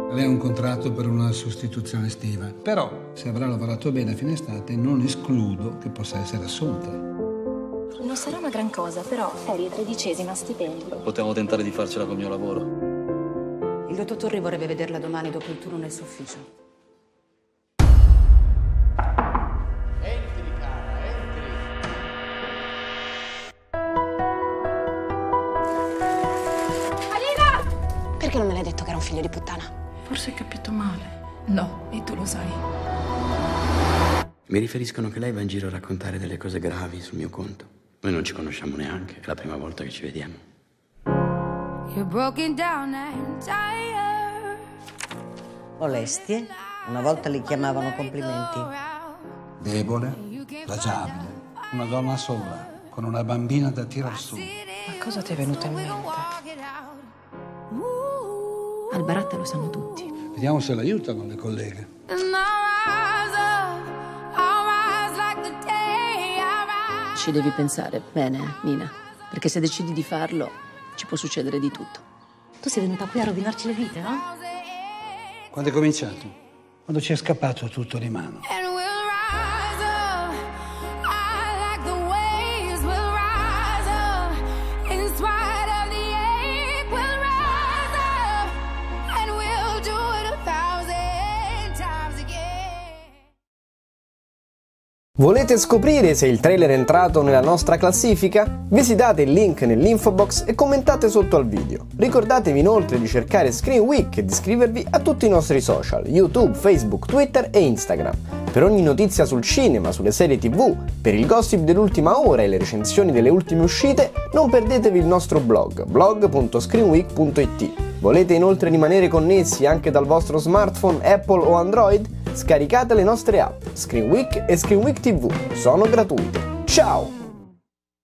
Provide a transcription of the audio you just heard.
Lei ha un contratto per una sostituzione estiva, però se avrà lavorato bene a fine estate non escludo che possa essere assunta. Non sarà una gran cosa, però eri 13ª a stipendio. Potevamo tentare di farcela col mio lavoro. Il dottor Torri vorrebbe vederla domani dopo il turno nel suo ufficio. Entri, cara, entri. Alina! Perché non me l'hai detto che era un figlio di puttana? Forse hai capito male. No, e tu lo sai. Mi riferiscono che lei va in giro a raccontare delle cose gravi sul mio conto. Noi non ci conosciamo neanche, è la prima volta che ci vediamo. Molestie? Una volta li chiamavano complimenti. Debole, plagiabile, una donna sola, con una bambina da tirar su. Ma cosa ti è venuto in mente? Al Baratta lo sanno tutti. Vediamo se l'aiutano le colleghe. Ci devi pensare bene, Nina, perché se decidi di farlo ci può succedere di tutto. Tu sei venuta qui a rovinarci le vite, no? Quando è cominciato? Quando ci è scappato tutto di mano. Volete scoprire se il trailer è entrato nella nostra classifica? Visitate il link nell'info box e commentate sotto al video. Ricordatevi inoltre di cercare Screen Week e di iscrivervi a tutti i nostri social, YouTube, Facebook, Twitter e Instagram. Per ogni notizia sul cinema, sulle serie TV, per il gossip dell'ultima ora e le recensioni delle ultime uscite, non perdetevi il nostro blog, blog.screenweek.it. Volete inoltre rimanere connessi anche dal vostro smartphone Apple o Android? Scaricate le nostre app, Screen Week e Screen Week TV, sono gratuite. Ciao!